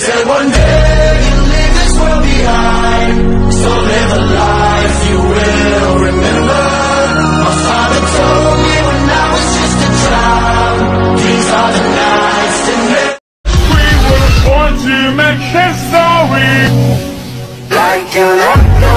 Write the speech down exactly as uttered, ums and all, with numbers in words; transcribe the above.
Said one day you'll leave this world behind, so live a life you will remember. My father told me when I was just a child, these are the nights to live. We were born to make history, like an